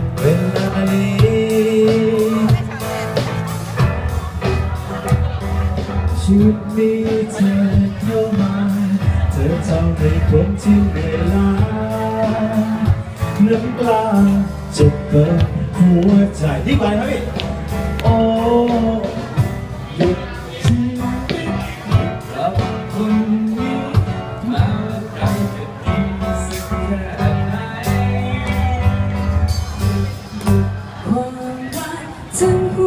เวลานี้ชีวิตมีเธอเข้ามาเธอทำให้คนที่เหนื่อยล้าน้ำตาจะเปิดหัวใจที่ไปครับพี่โอ้หยุดชีวิตกับคนนี้มาใครจะดีสักแค่ไหนความรักทั้งหั